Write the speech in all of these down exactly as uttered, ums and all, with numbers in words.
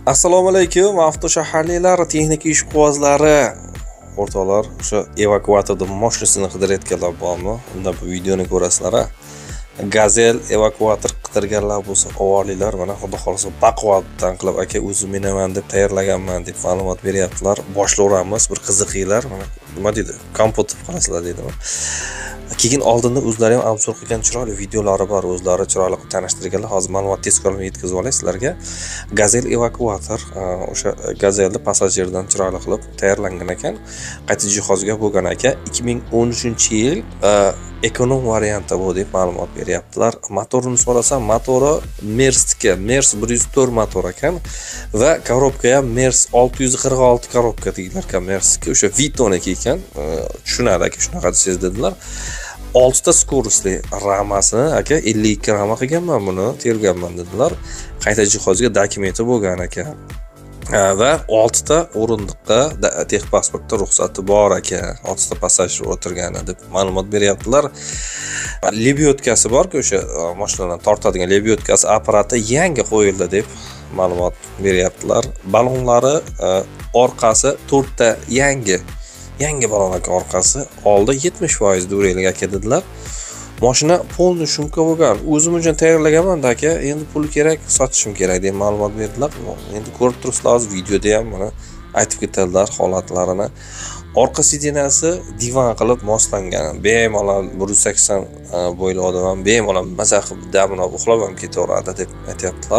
Assalomu alaykum, avtoshaharliklar, texnika ishqibozlari, o'rtoqlar, o'sha evakuatorda mashinasini qidirayotganlar bormi? Unda bu videoni ko'rasizlar. Gazel evakuator qidirganlar bo'lsa, avvallar mana xudo xolasa baquvvatdan qilib aka o'zim minaman deb tayyorlaganman deb ma'lumot beryaptilar. Boshlayveramiz, bir qiziqinglar. Mana nima deydi? Kompot deb qarasizlar deydimi? Keyin oldinda o'zlari ham obzor qilgan chiroyli videolari bor, o'zlari chiroyli qilib tanishtirganlar. Hozir ma'lumot tezkor yetkazib olay sizlarga. Gazel evakuator, o'sha Gazelni passajirdan chiroyli qilib tayyorlangan ekan. Qayta jihozga bo'lgan ekan. ikki ming o'n uchinchi yil ekonom variantda bu deb ma'lumot beryaptilar. Motorini so'rasam, motori Mers'ga, Mers bir yuz to'rt motor ekan va korobka ham Mers olti yuz qirq olti korobka deydilar ekan Mers'ga. O'sha Vitoniki ekan. Tushunadi aka, shunaqa desiz dedilar. oltita skorosli ramasini aka ellik ikki rama qilganman buni, terganman dedilar. Qayta jihozga dokumenti bo'lgan ekan. Va oltita o'rindiqqa texpasportda ruxsati bor ekan. oltita passajir o'tirgani deb ma'lumot beryaptilar. Lebyotkasi bor-ku, o'sha mashinalarni tortadigan lebyotkasi apparati yangi qo'yildi deb ma'lumot beryaptilar. Balonlari orqasi to'rtta yangi Yangi balon aka orqasi, oldi yetmish foiz duranglik aka dedilar. Mashina polni shumka bo'lgan. O'zim uchun tayyorlaganman aka, endi pul kerak, sotishim kerak deb ma'lumot berdilar. Endi ko'rib turibsizlar, hozir videoda ham mana aytib ketadilar holatlarini. Orqa sidinasi divan qilib moslangan. Bemalol bir yuz sakson bo'yli odam ham bemalol maza qilib damini uxlab ham ketaveradi deb aytayaptilar.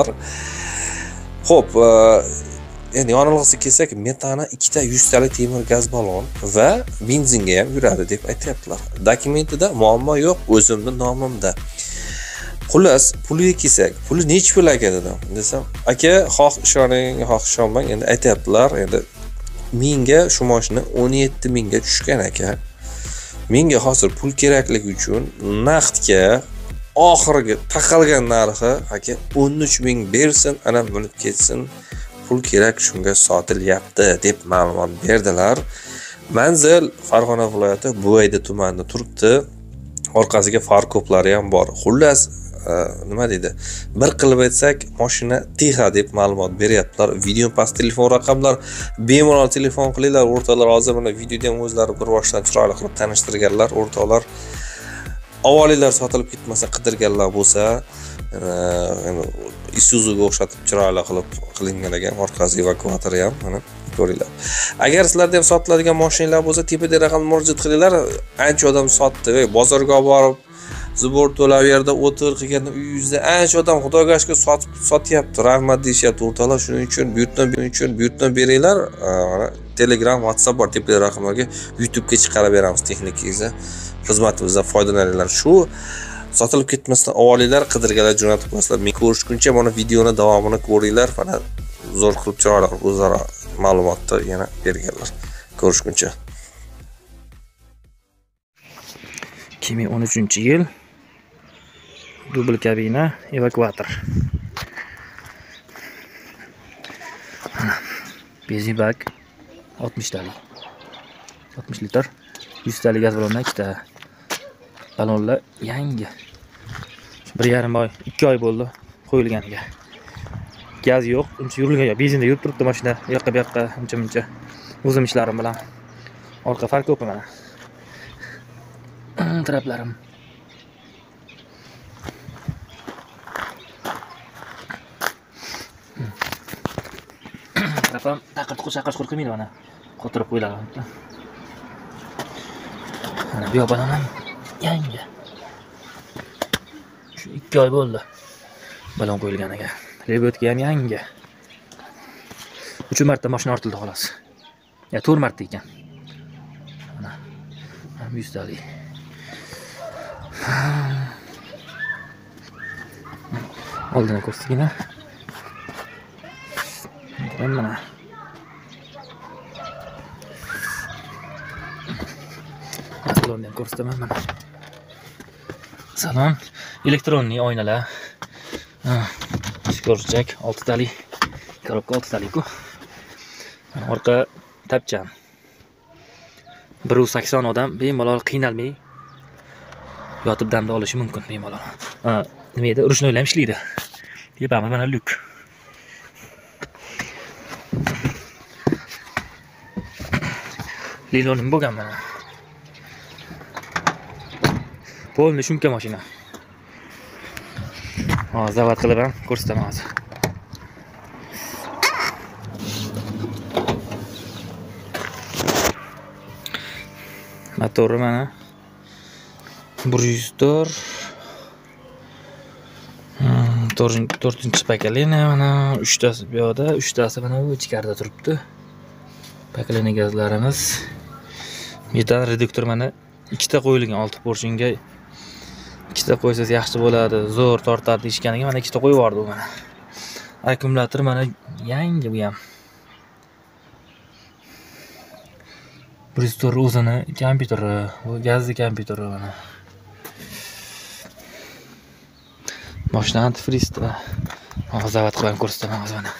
Xo'p, endi yonilg'isi kelsak, metani ikkita yuz talik temir gaz balon va benzinga ham yuradi deb aytayaptilar. Dokumentida muammo yo'q, o'zimning nomimda. Xullas, puliga kelsak, puli nech pul aka dedim. Desam, aka, xoh ishoning, xoh ishonmang, endi aytayaptilar, endi menga shu mashina o'n yetti mingga tushgan aka. Menga hozir pul kerakligi uchun naqdga oxirgi taqalgan narxi aka o'n uch ming bersin, ana minib ketsin. Pul kerak, shunga sotilyapti deb ma'lumot berdilar. Manzil Farg'ona viloyati Buvayda tumanida turibdi. Orqasiga far ko'plari ham bor. Xullas, nima deydi? Bir qilib aytsak, mashina Tixa deb ma'lumot beryaptilar. Video past telefon raqamlar, bemalol telefon qilinglar. O'rtoqlar, hozir mana videoda ham o'zlari bir boshdan chiroyli qilib tanishtirganlar. O'rtoqlar, avvallar sotilib ketmasa, qidirganlar bo'lsa, Isuzuga o'xshatib chiroyli qilib qilingan ekan, orqasi evakuatori ham mana ko'ringlar. Agar sizlarda ham sotiladigan mashinalar bo'lsa, tepada raqamga murojaat qilinglar. Ancha odam sotdi va bozorga borib, zubor to'lab yerda o'tir qilganda uyingizda ancha odam xudoga shukr sotib sotyapti. Rahmat deyishyapti o'rtoqlar. Shuning uchun buyurtma uchun buyurtma beringlar. Mana Telegram, WhatsApp bor, tepada raqamlarga YouTube'ga chiqarib beramiz texnikangizni. Xizmatimizdan foydalaninglar. Shu sotilib ketmasdan avvallar qidirganlar jo'natib qo'yasizlar. Men ko'rishguncha mana videoni davomini ko'ringlar. Mana zo'r qilib chiroyli qilib o'zaro ma'lumotni yana berganlar. Ko'rishguncha. ikki ming o'n uchinchi yil dubl kabina evakuator. Benzin bak oltmish talik. oltmish litr. yuz talik gaz balondan ikkita. Balonlar yangi. bir yarim oy, ikki oy bo'ldi qo'yilganiga. Gaz yo'q, uncha yurilgan yo'q. Benzinda yurib turibdi mashina, bu yoqqa bu yoqqa uncha-muncha. O'zim ishlarim bilan. Orqa far ko'p mana. Traplarim. Trapam taqir-tuqir qilmaydi mana. Qotirib qo'yiladi. Mana bu yoq balon ham yangi. Shu ikki oy bo'ldi balon qo'yilganiga. Lebyotka ham yangi. uch marta mashina ortildi xolos. Ya to'rt marta ekan. Mana ham yuz talik. Oldini ko'rsatgina. Mana salonni ham ko'rsataman mana. Salon elektronli oynalar. Ko'rchak olti talik. Korobka olti talik-ku. Orqa tapchan. bir yuz sakson odam bemalol qiynalmay yotib damda olishi mumkin bemalol. Nima edi? Urushni o'ylab ishlaydi. Yepamiz mana lyuk. Lilonim bo'lgan mana. Polni shumka mashina. Hozir zavod qilib ham ko'rsataman hozir. Motori mana bir yuz to'rt to'rtinchi pokoleniya mana uchtasi bu yoqda, uchtasi mana bu ichkarida turibdi. Pokoleniya gazlarimiz. Metan reduktor mana ikkita qo'yilgan olti porshinga. Ikkita qo'ysangiz yaxshi bo'ladi, zo'r tortadi deyishganiga mana ikkita qo'yib yubordi u mana. Akkumulyator mana yangi bu ham. bir yuz to'rt o'zini kompyuteri, bu gazli kompyuteri mana. Mashina antifrizda. Hozir zavod qilib ko'rsataman hozir mana.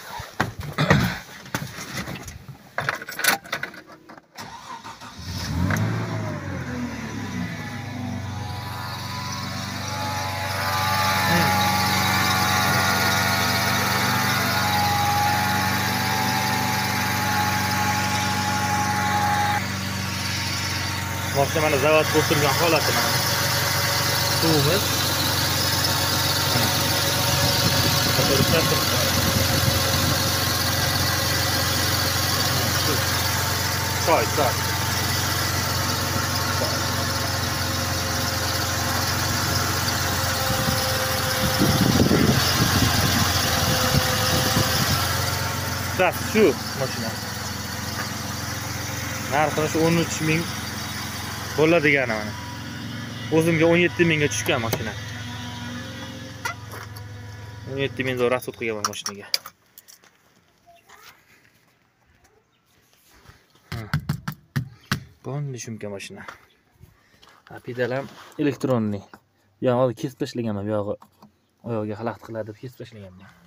Mashina mana zavod bo'lib turgan holati mana. Suvimiz. Choy, choy. Das shu mashina. Narxi shu o'n uch ming bo'ladigan mana. O'zimga o'n yetti mingga tushgan mashina. o'n yetti ming dollar rasxod qilganman mashinaga. Bo'ldi shumka mashina. Pedal ham elektronli. Bu yog'i kesib tashlaganman, bu yog'i oyog'iga xalaqit qiladi deb kesib tashlaganman.